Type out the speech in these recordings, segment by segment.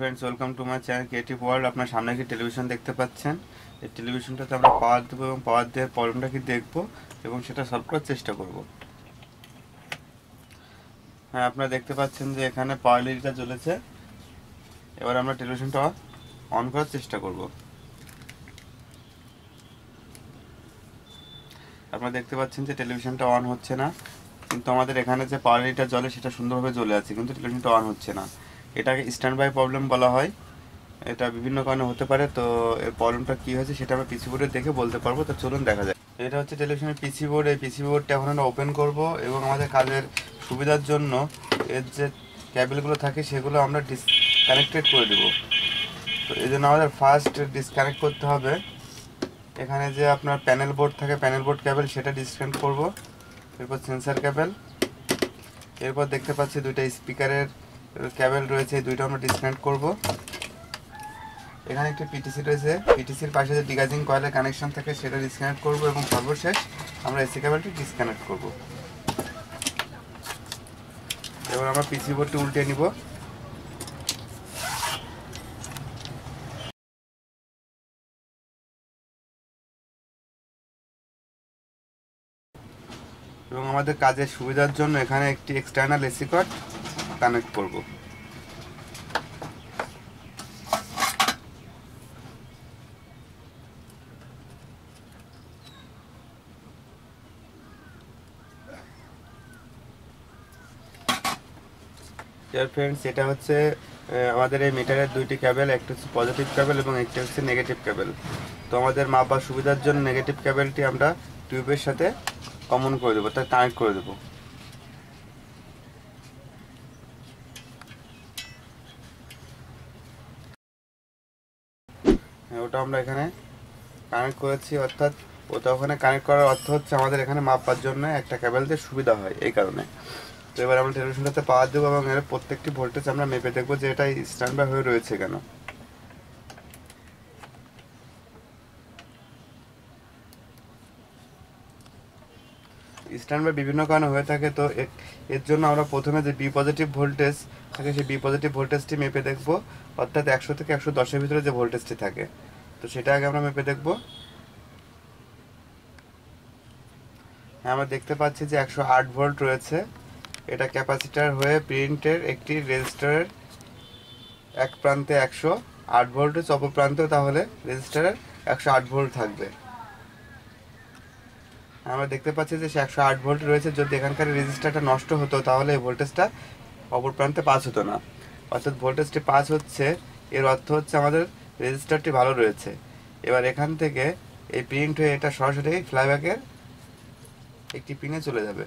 Hello friends, welcome to my channel creative world. আপনার সামনে কি টেলিভিশন দেখতে পাচ্ছেন? এই টেলিভিশনটাতে আমরা পাওয়ার দেবো এবং পাওয়ার দেওয়ার প্রবলেমটা কি দেখবো এবং সেটা সলভ করার চেষ্টা করব। হ্যাঁ, আপনারা দেখতে পাচ্ছেন যে এখানে পাওয়ার লিডটা জ্বলেছে। এবার আমরা টেলিভিশনটা অন করার চেষ্টা করব। আপনারা দেখতে পাচ্ছেন যে টেলিভিশনটা অন হচ্ছে না, কিন্তু আমাদের এখানে যে পাওয়ার লিডটা জ্বলে সেটা সুন্দরভাবে জ্বলে আছে, কিন্তু টেলিভিশনটা অন হচ্ছে না। এটাকে স্ট্যান্ড বাই প্রবলেম বলা হয়। এটা বিভিন্ন কারণে হতে পারে। তো এর প্রবলেমটা কী হয়েছে সেটা আমরা পিসি বোর্ডে দেখে বলতে পারবো। তো চলুন দেখা যায়। এটা হচ্ছে টেলিভিশনের পিসি বোর্ড। এই পিসি বোর্ডটা এখন আমরা ওপেন করব এবং আমাদের কাজের সুবিধার জন্য এর যে ক্যাবেলগুলো থাকে সেগুলো আমরা ডিসকানেক্টেড করে দেবো। তো এই জন্য আমাদের ফার্স্ট ডিসকানেক্ট করতে হবে। এখানে যে আপনার প্যানেল বোর্ড থাকে, প্যানেল বোর্ড ক্যাবেল, সেটা ডিসকানেক্ট করব। এরপর সেন্সার ক্যাবেল, এরপর দেখতে পাচ্ছি দুইটা স্পিকারের ক্যাবেল রয়েছে, এই দুইটা আমরা ডিসকানেক্ট করব। এখানে একটি পিটিসি রয়েছে, পিটিসির পাশে যে ডিগাজিং কয়েলের কানেকশন থাকে সেটা ডিসকানেক্ট করব এবং সর্বশেষ আমরা এসি কেবলটি ডিসকানেক্ট করব। এবার আমরা পিসি বোর্ডটি উল্টে নিব। এবং আমাদের কাজের সুবিধার জন্য এখানে একটি এক্সটার্নাল এসি কর্ড কানেক্ট করব। ফ্রেন্ডস, এটা হচ্ছে আমাদের এই মিটারের দুইটি ক্যাবেল, একটা হচ্ছে পজিটিভ ক্যাবেল এবং একটা হচ্ছে নেগেটিভ ক্যাবেল। তো আমাদের মাপার সুবিধার জন্য নেগেটিভ ক্যাবেলটি আমরা টিউবের সাথে কমন করে দেবো, তাই কানেক্ট করে দেবো। ওটা আমরা এখানে কানেক্ট করেছি, অর্থাৎ ওটা ওখানে কানেক্ট করার অর্থ হচ্ছে আমাদের এখানে মাপার জন্য একটা ক্যাবেল দিয়ে সুবিধা হয়, এই কারণে। তো এবার আমরা টেলিভিশনটাতে পাওয়ার দেবো এবং এর প্রত্যেকটি ভোল্টেজ আমরা মেপে দেখবো যে এটা স্ট্যান্ড বাই হয়ে রয়েছে কেন। স্ট্যান্ড বাই বিভিন্ন কারণে হয়ে থাকে। তো এর জন্য আমরা প্রথমে যে বি পজিটিভ ভোল্টেজ থাকে সেই বি পজিটিভ ভোল্টেজটি মেপে দেখবো, অর্থাৎ 100 থেকে 110-এর ভিতরে যে ভোল্টেজটি থাকে, তো সেটা আগে আমরা মেপে দেখবো। হ্যাঁ, আমরা দেখতে পাচ্ছি যে 108 ভোল্ট রয়েছে। এটা ক্যাপাসিটার হয়ে প্রিন্টের একটি রেজিস্টারের এক প্রান্তে 108 ভোল্টেজ, অপর প্রান্তেও তাহলে রেজিস্টারের 108 ভোল্ট থাকবে। আমরা দেখতে পাচ্ছি যে 108 ভোল্ট রয়েছে। যদি এখানকার রেজিস্টারটা নষ্ট হতো তাহলে এই ভোল্টেজটা অপর প্রান্তে পাস হতো না, অর্থাৎ ভোল্টেজটি পাস হচ্ছে, এর অর্থ হচ্ছে আমাদের রেজিস্টারটি ভালো রয়েছে। এবার এখান থেকে এই প্রিন্ট হয়ে এটা সরাসরি ফ্লাইব্যাকের একটি পিনে চলে যাবে।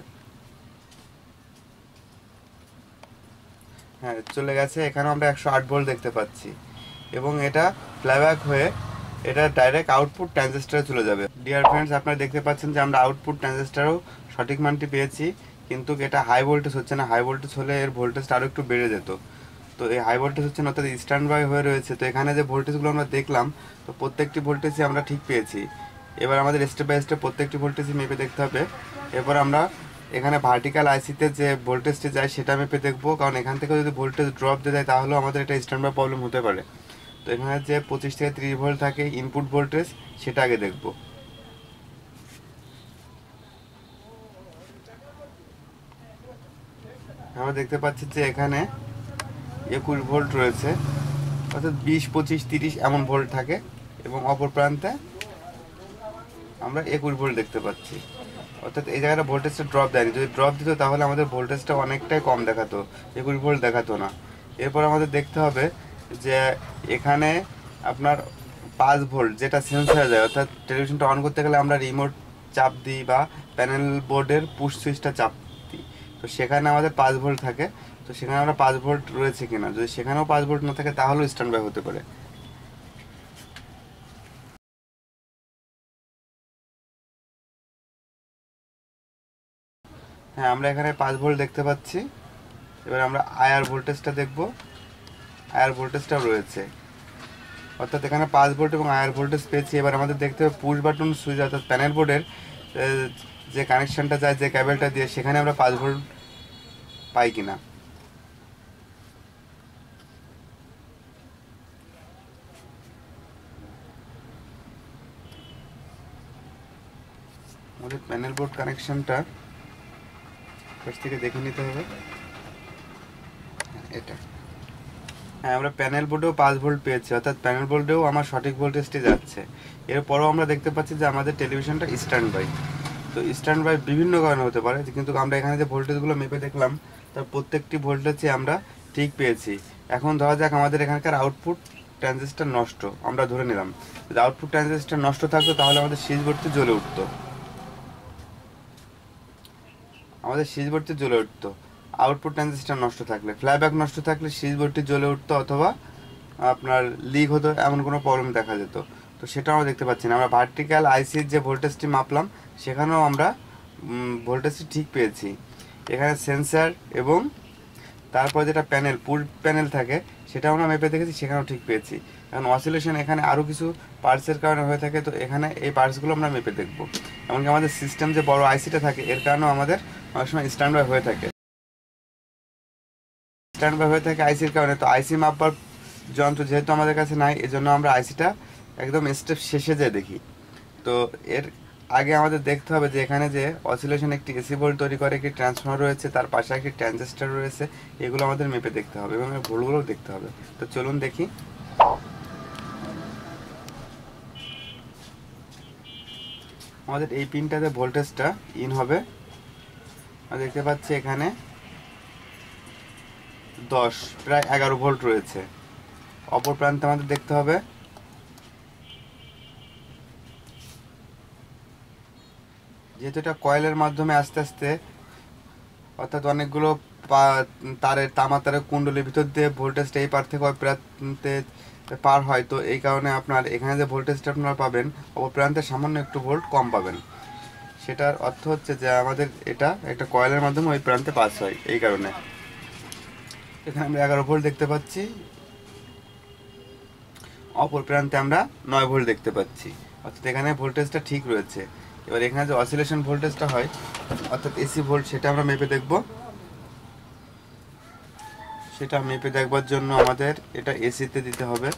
হ্যাঁ, চলে গেছে। এখানে আমরা 108 ভোল্ট দেখতে পাচ্ছি এবং এটা ফ্লাইব্যাক হয়ে এটা ডাইরেক্ট আউটপুট ট্রানজিস্টারে চলে যাবে। ডিয়ার ফ্রেন্ডস, আপনারা দেখতে পাচ্ছেন যে আমরা আউটপুট ট্রানজিস্টারেও সঠিক মানটি পেয়েছি, কিন্তু এটা হাই ভোল্টেজ হচ্ছে না। হাই ভোল্টেজ হলে এর ভোল্টেজটা আরও একটু বেড়ে যেত। তো এই হাই ভোল্টেজ হচ্ছে না, অর্থাৎ স্ট্যান্ড বাই হয়ে রয়েছে। তো এখানে যে ভোল্টেজগুলো আমরা দেখলাম, তো প্রত্যেকটি ভোল্টেজই আমরা ঠিক পেয়েছি। এবার আমাদের স্টেপ বাই স্টেপ প্রত্যেকটি ভোল্টেজই মেপে দেখতে হবে। এরপর আমরা এখানে ভার্টিক্যাল আইসিতে যে ভোল্টেজটি যায় সেটা মেপে দেখবো, কারণ এখান থেকে যদি ভোল্টেজ ড্রপ দিয়ে দেয় তাহলেও আমাদের এটা স্ট্যান্ড বাই প্রবলেম হতে পারে। তো এখানে যে 25 থেকে 30 ভোল্ট থাকে ইনপুট ভোল্টেজ, সেটা আগে দেখব। আমরা দেখতে পাচ্ছি যে এখানে 21 ভোল্ট রয়েছে, অর্থাৎ 20, 25, 30 এমন ভোল্ট থাকে এবং অপর প্রান্তে আমরা 21 ভোল্ট দেখতে পাচ্ছি। অর্থাৎ এই জায়গাটা ভোল্টেজটা ড্রপ দেয়নি। যদি ড্রপ দিত তাহলে আমাদের ভোল্টেজটা অনেকটাই কম দেখাতো, 21 ভোল্ট দেখাতো না। এরপর আমাদের দেখতে হবে যে এখানে আপনার 5 ভোল্ট যেটা সেন্স হয়ে যায়, অর্থাৎ টেলিভিশনটা অন করতে গেলে আমরা রিমোট চাপ দিই বা প্যানেল বোর্ডের পুশ সুইচটা চাপ দিই, তো সেখানে আমাদের 5 ভোল্ট থাকে। তো সেখানে আমরা 5 ভোল্ট রয়েছে কিনা, যদি সেখানেও 5 ভোল্ট না থাকে তাহলেও স্ট্যান্ড বাই হতে পারে। হ্যাঁ, আমরা এখানে 5 ভোল্ট দেখতে পাচ্ছি। এবার আমরা আয়ার ভোল্টেজটা দেখব। আয়ার ভোল্টেজটাও রয়েছে, অর্থাৎ এখানে 5 ভোল্ট এবং আয়ার ভোল্টেজ পেয়েছি। এবার আমাদের দেখতে হবে পুশ বাটন সুইচ, অর্থাৎ প্যানেল বোর্ডের যে কানেকশনটা যায় যে ক্যাবেলটা দিয়ে, সেখানে আমরা 5 ভোল্ট পাই কিনা। আমাদের প্যানেল বোর্ড কানেকশনটা ফার্স্ট থেকে দেখে নিতে হবে। এটা হ্যাঁ, আমরা প্যানেল বোর্ডেও 5 ভোল্ট পেয়েছি, অর্থাৎ প্যানেল বোর্ডেও আমার সঠিক ভোল্টেজটি যাচ্ছে। এরপরও আমরা দেখতে পাচ্ছি যে আমাদের টেলিভিশনটা স্ট্যান্ড বাই। তো স্ট্যান্ড বাই বিভিন্ন কারণে হতে পারে, কিন্তু আমরা এখানে যে ভোল্টেজগুলো মেপে দেখলাম তার প্রত্যেকটি ভোল্টেজে আমরা ঠিক পেয়েছি। এখন ধরা যাক আমাদের এখানকার আউটপুট ট্রানজিস্টর নষ্ট, আমরা ধরে নিলাম যদি আউটপুট ট্রানজিস্টর নষ্ট থাকতো তাহলে আমাদের সুইচ বোর্ডটি জ্বলে উঠতো, আউটপুট ট্রানজিস্টর নষ্ট থাকলে, ফ্লাইব্যাক নষ্ট থাকলে সুইচ বোর্ডটি জ্বলে উঠতো অথবা আপনার লিক হতো, এমন কোনো প্রবলেম দেখা যেত। তো সেটা আমরা দেখতে পাচ্ছি না। আমরা ভার্টিক্যাল আইসির যে ভোল্টেজটি মাপলাম সেখানেও আমরা ভোল্টেজটি ঠিক পেয়েছি। এখানে সেন্সার এবং তারপর যেটা প্যানেল, পুল প্যানেল থাকে সেটাও আমরা মেপে দেখেছি, সেখানেও ঠিক পেয়েছি। এখন অসিলেশন এখানে আরও কিছু পার্টসের কারণে হয়ে থাকে, তো এখানে এই পার্টসগুলো আমরা মেপে দেখব। এমনকি আমাদের সিস্টেম যে বড় আইসিটা থাকে এর কারণেও আমাদের অনেক সময় স্ট্যান্ড বাই হয়ে থাকে, আইসির কারণে। তো আইসি মাপবার যন্ত্র যেহেতু আমাদের কাছে নাই, এজন্য আমরা আইসিটা একদম স্টেপ শেষে যেয়ে দেখি। তো এর আগে আমাদের দেখতে হবে যে এখানে যে অসিলেশন একটি এসি ভোল্ট তৈরি করে, একটি ট্রান্সফর্মার রয়েছে, তার পাশে একটি ট্রানজিস্টর রয়েছে, এগুলো আমাদের মেপে দেখতে হবে এবং ভোল্টগুলোও দেখতে হবে। তো চলুন দেখি। আমাদের এই পিনটাতে ভোল্টেজটা ইন হবে, আমরা দেখতে পাচ্ছি এখানে 10 প্রায় 11 ভোল্ট রয়েছে। অপর প্রান্তে আমাদের দেখতে হবে যেহেতু এটা কয়েলের মাধ্যমে আস্তে আস্তে, অর্থাৎ অনেকগুলো তামা তারের কুণ্ডলীর ভিতর দিয়ে ভোল্টেজটা এই পার থেকে ওই প্রান্তে পার হয়, তো এই কারণে আপনার এখানে যে ভোল্টেজটা আপনারা পাবেন অপর প্রান্তে সামান্য একটু ভোল্ট কম পাবেন। সেটার অর্থ হচ্ছে যে আমাদের এটা একটা কয়েলের মাধ্যমে ওই প্রান্তে পাস হয়, এই কারণে। এখানে আমরা 11 ভোল্ট দেখতে পাচ্ছি, অপর প্রান্তে আমরা 9 ভোল্ট দেখতে পাচ্ছি, অর্থাৎ এখানে ভোল্টেজটা ঠিক রয়েছে। এবার এখানে যে অসিলেশন ভোল্টেজটা হয় অর্থাৎ এসি ভোল্ট, সেটা আমরা মেপে দেখব। সেটা মেপে দেখবার জন্য আমাদের এটা এসিতে দিতে হবে।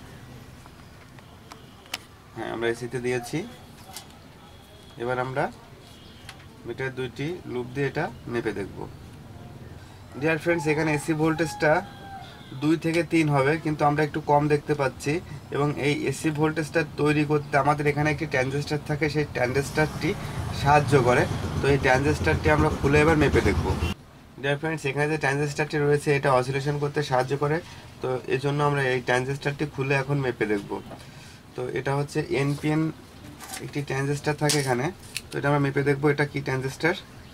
হ্যাঁ, আমরা এসিতে দিয়েছি। এবার আমরা মিটার দুইটি লুপ দিয়ে এটা মেপে দেখব। ডিয়ার ফ্রেন্ডস, এখানে এসি ভোল্টেজটা 2 থেকে 3 হবে, কিন্তু আমরা একটু কম দেখতে পাচ্ছি। এবং এই এসি ভোল্টেজটা তৈরি করতে আমাদের এখানে একটি ট্রানজিস্টর থাকে, সেই ট্রানজিস্টরটি সাহায্য করে। তো এই ট্রানজিস্টরটি আমরা খুলে এবার মেপে দেখব। ডিয়ার ফ্রেন্ডস, এখানে যে ট্রানজিস্টরটি রয়েছে এটা অসিলেশন করতে সাহায্য করে, তো এই জন্য আমরা এই ট্রানজিস্টরটি খুলে এখন মেপে দেখব। তো এটা হচ্ছে এনপিএন একটি ট্রানজিস্টর থাকে এখানে, তো এটা আমরা মেপে দেখব এটা কি ট্রানজিস্টর।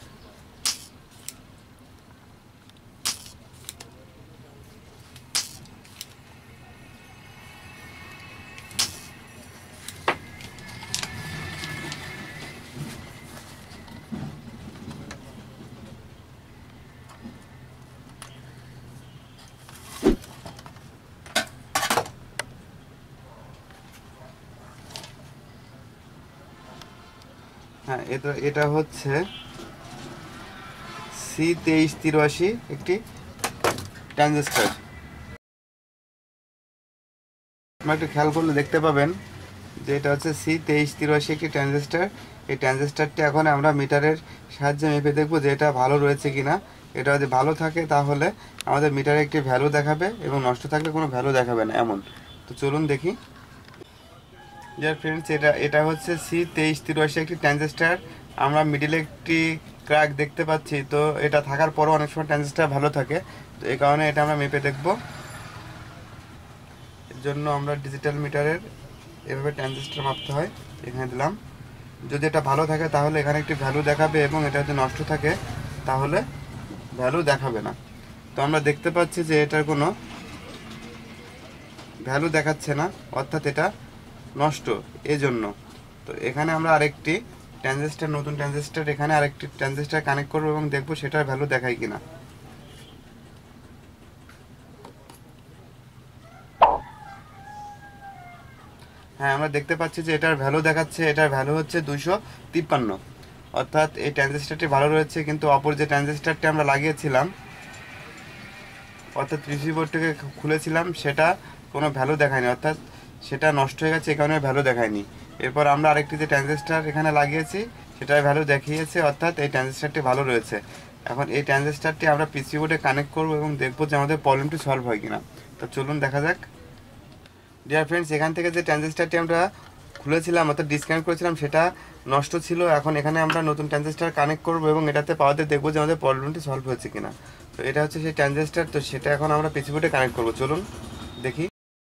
হ্যাঁ, এটা হচ্ছে C2383 একটি ট্রানজিস্টর। আপনারা একটু খেয়াল করলে দেখতে পাবেন যে এটা হচ্ছে C2383 একটি ট্রানজিস্টর। এই ট্রানজিস্টরটি এখন আমরা মিটারের সাহায্যে মেপে দেখব যে এটা ভালো রয়েছে কিনা। এটা যদি ভালো থাকে তাহলে আমাদের মিটারে একটি ভ্যালু দেখাবে এবং নষ্ট থাকলে কোনো ভ্যালু দেখাবে না, এমন। তো চলুন দেখি। ডিয়ার ফ্রেন্ডস, এটা হচ্ছে C2383 একটি ট্রানজিস্টর। আমরা মিডিলে একটি ক্র্যাক দেখতে পাচ্ছি, তো এটা থাকার পরও অনেক সময় ট্রানজিস্টর ভালো থাকে, তো এই কারণে এটা আমরা মেপে দেখব। এর জন্য আমরা ডিজিটাল মিটারের এভাবে ট্রানজিস্টর মাপতে হয়, এখানে দিলাম। যদি এটা ভালো থাকে তাহলে এখানে একটি ভ্যালু দেখাবে এবং এটা যদি নষ্ট থাকে তাহলে ভ্যালু দেখাবে না। তো আমরা দেখতে পাচ্ছি যে এটার কোনো ভ্যালু দেখাচ্ছে না, অর্থাৎ এটা নষ্ট, এজন্য। তো এখানে আমরা আরেকটি ট্রানজিস্টর, নতুন ট্রানজিস্টর, এখানে আরেকটি ট্রানজিস্টর কানেক্ট করব এবং দেখব সেটার ভ্যালু দেখায় কিনা। হ্যাঁ, আমরা দেখতে পাচ্ছি যে এটার ভ্যালু দেখাচ্ছে, এটার ভ্যালু হচ্ছে 253, অর্থাৎ এই ট্রানজিস্টরটি ভালো রয়েছে। কিন্তু অপর যে ট্রানজিস্টরটি আমরা লাগিয়েছিলাম, অর্থাৎ পিসি বোর্ড থেকে খুলেছিলাম, সেটা কোনো ভ্যালু দেখায়নি, অর্থাৎ সেটা নষ্ট হয়ে গেছে, এই কারণে ভ্যালু দেখায়নি। এরপর আমরা আরেকটি যে ট্রানজিস্টর এখানে লাগিয়েছি সেটার ভ্যালু দেখিয়েছে, অর্থাৎ এই ট্রানজিস্টারটি ভালো রয়েছে। এখন এই ট্রানজিস্টারটি আমরা পিসি বোর্ডে কানেক্ট করব এবং দেখব যে আমাদের প্রবলেমটি সলভ হয় কিনা। তো চলুন দেখা যাক। ডিয়ার ফ্রেন্ডস, এখান থেকে যে ট্রানজিস্টারটি আমরা খুলেছিলাম অর্থাৎ ডিসকানেক্ট করেছিলাম সেটা নষ্ট ছিল। এখন এখানে আমরা নতুন ট্রানজিস্টার কানেক্ট করব এবং এটাতে পাওয়াতে দেখব যে আমাদের প্রবলেমটি সলভ হয়েছে কিনা। তো এটা হচ্ছে সেই ট্রানজিস্টার, তো সেটা এখন আমরা পিসি বোর্ডে কানেক্ট করব। চলুন দেখি।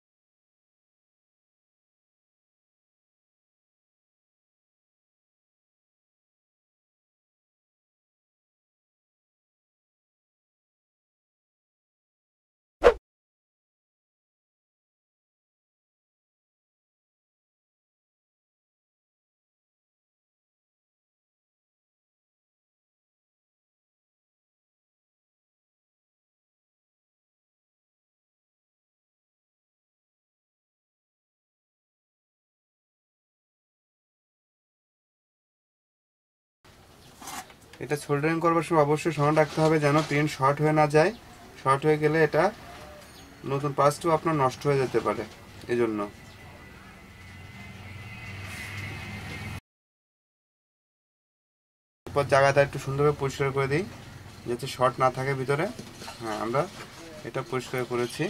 এটা সোল্ডারিং করবার সময় অবশ্যই সময় রাখতে হবে যেন পিন শর্ট হয়ে না যায়। শর্ট হয়ে গেলে এটা নতুন পার্টসটিও আপনার নষ্ট হয়ে যেতে পারে, এজন্য। এরপর জায়গাটা একটু সুন্দরভাবে পরিষ্কার করে দিই যাতে শর্ট না থাকে ভিতরে। হ্যাঁ, আমরা এটা পরিষ্কার করেছি।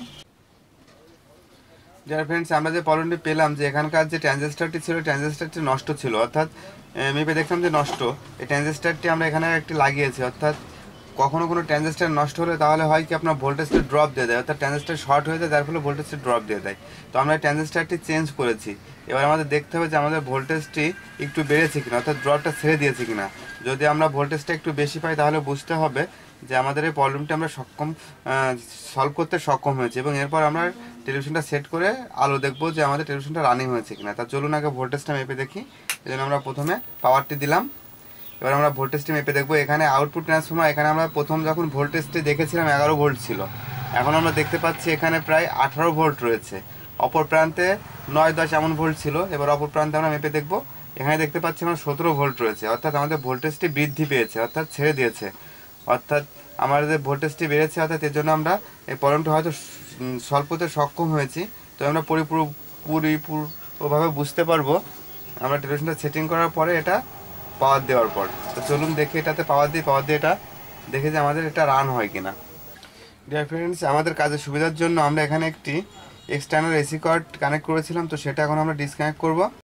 ডিয়ার ফ্রেন্ডস, আমরা যে প্রবলেমটি পেলাম যে এখানকার যে ট্রানজিস্টারটি ছিল ট্রানজিস্টারটি নষ্ট ছিল, অর্থাৎ মেপে দেখলাম যে নষ্ট। এই ট্রানজিস্টারটি আমরা এখানে একটি লাগিয়েছি, অর্থাৎ কখনো কোনো ট্রানজিস্টার নষ্ট হলে তাহলে হয় কি আপনার ভোল্টেজটা ড্রপ দিয়ে দেয়, অর্থাৎ ট্রানজিস্টার শর্ট হয়ে যায়, যার ফলে ভোল্টেজটা ড্রপ দিয়ে দেয়। তো আমরা ট্রানজিস্টারটি চেঞ্জ করেছি। এবার আমাদের দেখতে হবে যে আমাদের ভোল্টেজটি একটু বেড়েছে কিনা, অর্থাৎ ড্রপটা ছেড়ে দিয়েছে কিনা। যদি আমরা ভোল্টেজটা একটু বেশি পাই তাহলে বুঝতে হবে যে আমাদের এই প্রবলেমটি আমরা সলভ করতে সক্ষম হয়েছে। এবং এরপর আমরা টেলিভিশনটা সেট করে আলো দেখবো যে আমাদের টেলিভিশনটা রানিং হয়েছে কিনা। তা চলুন আগে ভোল্টেজটা মেপে দেখি। এই জন্য আমরা প্রথমে পাওয়ারটি দিলাম। এবার আমরা ভোল্টেজটি মেপে দেখবো। এখানে আউটপুট ট্রান্সফর্মার, এখানে আমরা প্রথম যখন ভোল্টেজটি দেখেছিলাম 11 ভোল্ট ছিল, এখন আমরা দেখতে পাচ্ছি এখানে প্রায় 18 ভোল্ট রয়েছে। অপর প্রান্তে 9-10 এমন ভোল্ট ছিল। এবার অপর প্রান্তে আমরা মেপে দেখবো, এখানে দেখতে পাচ্ছি আমরা 17 ভোল্ট রয়েছে, অর্থাৎ আমাদের ভোল্টেজটি বৃদ্ধি পেয়েছে, অর্থাৎ ছেড়ে দিয়েছে, অর্থাৎ আমাদের ভোল্টেজটি বেড়েছে, অর্থাৎ এর জন্য আমরা এই প্রবলেমটা হয়তো সলভ করতে সক্ষম হয়েছি। তো আমরা পরিপূর্ণভাবে বুঝতে পারবো আমরা টেলিভিশনটা সেটিং করার পরে এটা পাওয়ার দেওয়ার পর। তো চলুন দেখি এটাতে পাওয়ার দিয়ে এটা দেখে যে আমাদের এটা রান হয় কিনা। ডিয়ার ফ্রেন্ডস, আমাদের কাজের সুবিধার জন্য আমরা এখানে একটি এক্সটার্নাল এসি কার্ড কানেক্ট করেছিলাম, তো সেটা এখন আমরা ডিসকানেক্ট করব।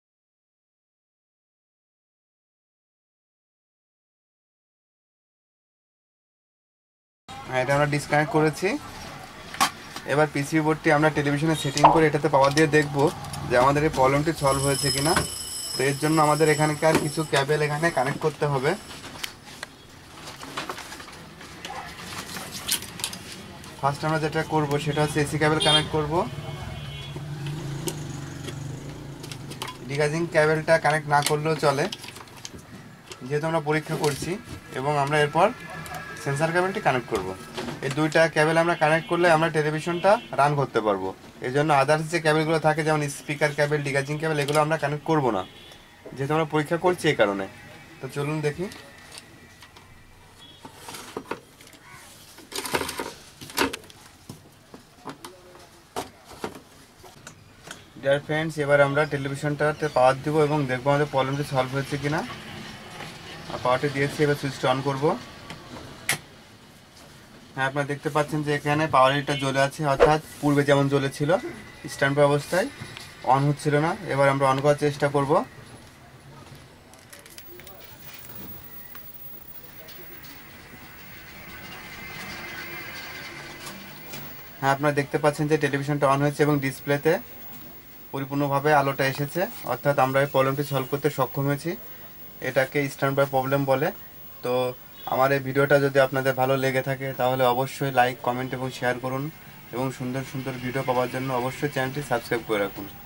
হ্যাঁ, এটা আমরা ডিসকানেক্ট করেছি। এবার পিসি বোর্ডটি আমরা টেলিভিশনে সেটিং করে এটাতে পাওয়ার দিয়ে দেখব যে আমাদের এই প্রবলেমটি সলভ হয়েছে কিনা। তো এর জন্য আমাদের এখানকার কিছু ক্যাবেল এখানে কানেক্ট করতে হবে। ফার্স্ট আমরা যেটা করব সেটা হচ্ছে এসি ক্যাবেল কানেক্ট করব। ডিগাজিং ক্যাবেলটা কানেক্ট না করলেও চলে, যেহেতু আমরা পরীক্ষা করছি। এবং আমরা এরপর সেন্সার ক্যাবেলটি কানেক্ট করব। এই দুইটা ক্যাবেল আমরা কানেক্ট করলে আমরা টেলিভিশনটা রান করতে পারবো। এই জন্য আদার্স যে ক্যাবেলগুলো থাকে যেমন স্পিকার ক্যাবেল, ডিগাজিং ক্যাবেল, এগুলো আমরা কানেক্ট করব না, যেহেতু আমরা পরীক্ষা করছি এই কারণে। তো চলুন দেখি। ডিয়ার ফ্রেন্ডস, এবার আমরা টেলিভিশনটাতে পাওয়ার দিব এবং দেখবো আমাদের প্রবলেমটি সলভ হয়েছে কিনা। আর পাওয়ারটি দিয়েছি, এবার সুইচটা অন করব। হ্যাঁ, আপনারা দেখতে পাচ্ছেন যে এখানে পাওয়ার হিটার জ্বলে আছে, অর্থাৎ পূর্বে যেমন জ্বলেছিল স্ট্যান্ড বাই অবস্থায়, অন হচ্ছিল না। এবার আমরা অন করার চেষ্টা করব। হ্যাঁ, আপনারা দেখতে পাচ্ছেন যে টেলিভিশনটা অন হয়েছে এবং ডিসপ্লেতে পরিপূর্ণভাবে আলোটা এসেছে, অর্থাৎ আমরা এই প্রবলেমটি সলভ করতে সক্ষম হয়েছি। এটাকে স্ট্যান্ড বাই প্রবলেম বলে। তো আমার এই ভিডিওটা যদি আপনাদের ভালো লেগে থাকে তাহলে অবশ্যই লাইক, কমেন্ট এবং শেয়ার করুন, এবং সুন্দর সুন্দর ভিডিও পাওয়ার জন্য অবশ্যই চ্যানেলটি সাবস্ক্রাইব করে রাখুন।